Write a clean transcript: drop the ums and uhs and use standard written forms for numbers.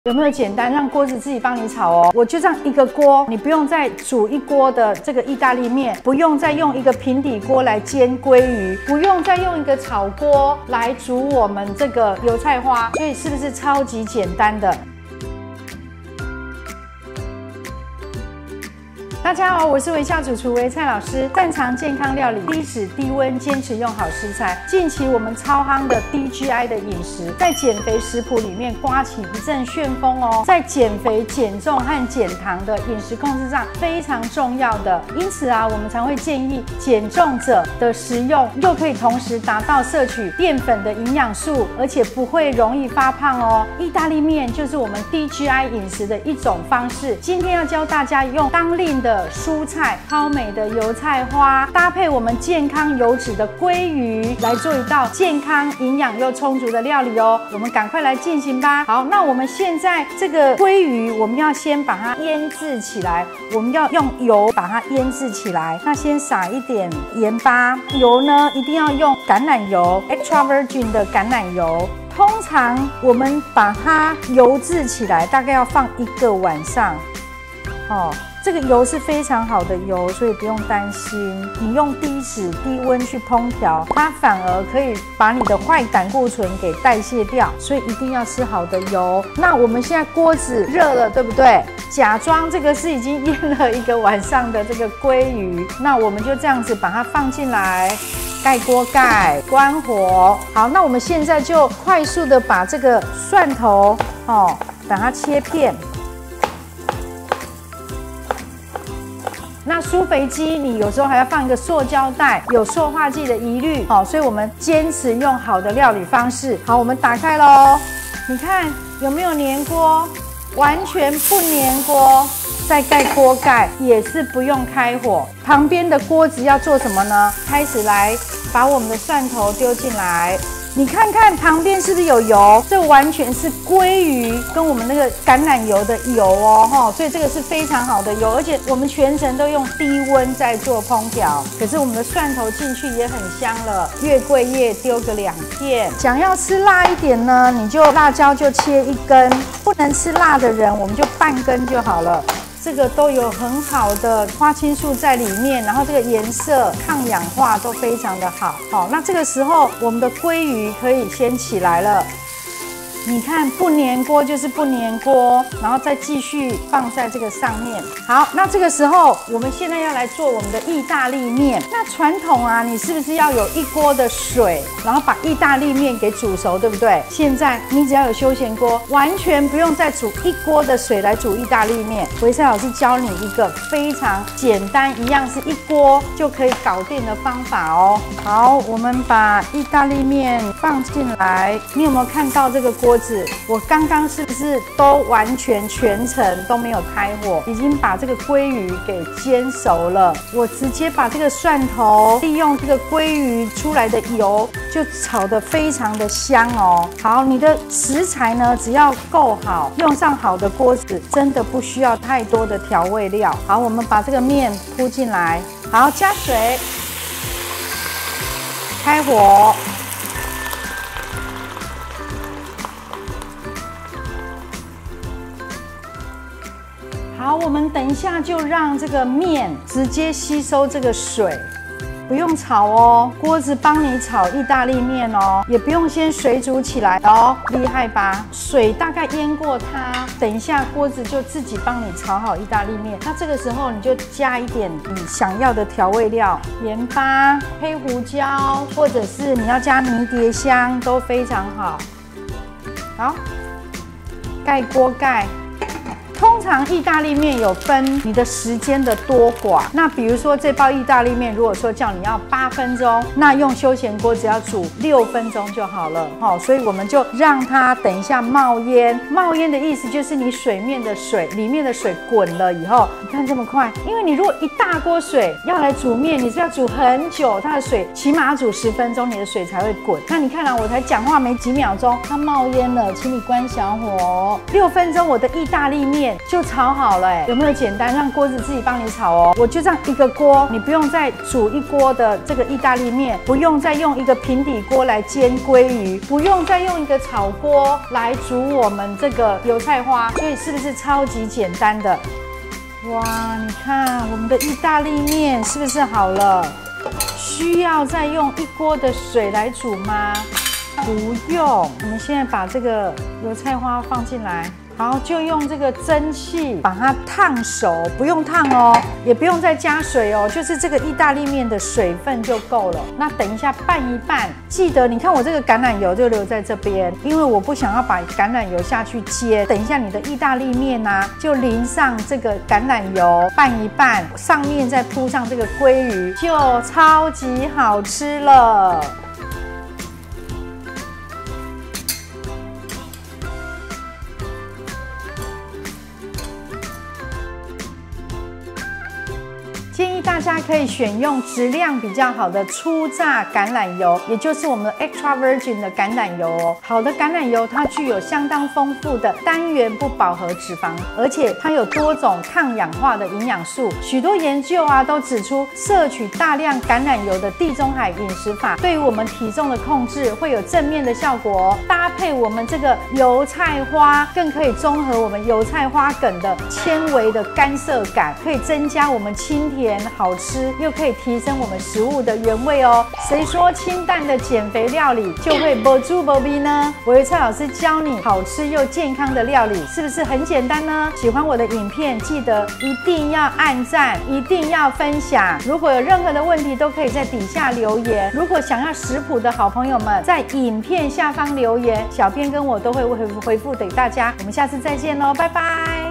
有没有简单让锅子自己帮你炒哦？我就这样一个锅，你不用再煮一锅的这个意大利面，不用再用一个平底锅来煎鲑鱼，不用再用一个炒锅来煮我们这个油菜花，所以是不是超级简单的？大家好，我是微笑主厨微菜老师，擅长健康料理，低脂低温，坚持用好食材。近期我们超夯的低 GI 的饮食，在减肥食谱里面刮起一阵旋风哦。在减肥、减重和减糖的饮食控制上非常重要的，因此啊，我们才会建议减重者的食用，又可以同时达到摄取淀粉的营养素，而且不会容易发胖哦。意大利面就是我们低 GI 饮食的一种方式。今天要教大家用当令的蔬菜、超美的油菜花，搭配我们健康油脂的鲑鱼，来做一道健康、营养又充足的料理哦。我们赶快来进行吧。好，那我们现在这个鲑鱼，我们要先把它腌制起来，我们要用油把它腌制起来。那先撒一点盐巴，油呢一定要用橄榄油 ，extra virgin 的橄榄油。通常我们把它油制起来，大概要放1个晚上，哦。这个油是非常好的油，所以不用担心。你用低脂低温去烹调，它反而可以把你的坏胆固醇给代谢掉，所以一定要吃好的油。那我们现在锅子热了，对不对？假装这个是已经腌了1个晚上的这个鲑鱼，那我们就这样子把它放进来，盖锅盖，关火。好，那我们现在就快速的把这个蒜头把它切片。那舒肥鸡，你有时候还要放一个塑胶袋，有塑化剂的疑虑，所以我们坚持用好的料理方式。好，我们打开咯，你看有没有粘锅？完全不粘锅。再盖锅盖也是不用开火。旁边的锅子要做什么呢？开始来把我们的蒜头丢进来。你看看旁边是不是有油？这完全是鲑鱼跟我们那个橄榄油的油哦，所以这个是非常好的油，而且我们全程都用低温在做烹调。可是我们的蒜头进去也很香了，月桂叶丢个2片。想要吃辣一点呢，你就辣椒就切1根，不能吃辣的人我们就半根就好了。这个都有很好的花青素在里面，然后这个颜色、抗氧化都非常的好。好，那这个时候我们的鲑鱼可以先起来了。你看不粘锅就是不粘锅，然后再继续放在这个上面。好，那这个时候我们现在要来做我们的意大利面。那传统啊，你是不是要有1锅的水，然后把意大利面给煮熟，对不对？现在你只要有休闲锅，完全不用再煮1锅的水来煮意大利面。微菜老师教你一个非常简单，一样是1锅就可以搞定的方法哦。好，我们把意大利面放进来，你有没有看到这个锅子？我刚刚是不是都完全全程都没有开火，已经把这个鲑鱼给煎熟了。我直接把这个蒜头利用这个鲑鱼出来的油，就炒得非常的香哦。好，你的食材呢，只要够好，用上好的锅子，真的不需要太多的调味料。好，我们把这个面铺进来，好，加水，开火。好，我们等一下就让这个面直接吸收这个水，不用炒哦，锅子帮你炒意大利面哦，也不用先水煮起来哦，厉害吧？水大概淹过它，等一下锅子就自己帮你炒好意大利面。那这个时候你就加一点你想要的调味料，盐巴、黑胡椒，或者是你要加迷迭香都非常好。好，盖锅盖。通常意大利面有分你的时间的多寡，那比如说这包意大利面，如果说叫你要8分钟，那用休闲锅只要煮6分钟就好了。所以我们就让它等一下冒烟。冒烟的意思就是你里面的水滚了以后，你看这么快，因为你如果1大锅水要来煮面，你是要煮很久，它的水起码要煮10分钟，你的水才会滚。那你看啊，我才讲话没几秒钟，它冒烟了，请你关小火。6分钟，我的意大利面面就炒好了，有没有简单？让锅子自己帮你炒哦。我就这样一个锅，你不用再煮一锅的这个意大利面，不用再用一个平底锅来煎鲑鱼，不用再用一个炒锅来煮我们这个油菜花，所以是不是超级简单的？哇，你看我们的意大利面是不是好了？需要再用一锅的水来煮吗？不用。我们现在把这个油菜花放进来，然后就用这个蒸汽把它烫熟，不用烫哦，也不用再加水哦，就是这个意大利面的水分就够了。那等一下拌一拌，记得你看我这个橄榄油就留在这边，因为我不想要把橄榄油下去煎。等一下你的意大利面啊，就淋上这个橄榄油，拌一拌，上面再铺上这个鲑鱼，就超级好吃了。建议大家可以选用质量比较好的初榨橄榄油，也就是我们的 extra virgin 的橄榄油哦。好的橄榄油它具有相当丰富的单元不饱和脂肪，而且它有多种抗氧化的营养素。许多研究啊都指出，摄取大量橄榄油的地中海饮食法对于我们体重的控制会有正面的效果哦。搭配我们这个油菜花，更可以中和我们油菜花梗的纤维的干涩感，可以增加我们清甜好吃，又可以提升我们食物的原味哦。谁说清淡的减肥料理就会没煮没味呢？我是蔡老师教你好吃又健康的料理，是不是很简单呢？喜欢我的影片，记得一定要按赞，一定要分享。如果有任何的问题，都可以在底下留言。如果想要食谱的好朋友们，在影片下方留言，小编跟我都会回复给大家。我们下次再见喽，拜拜。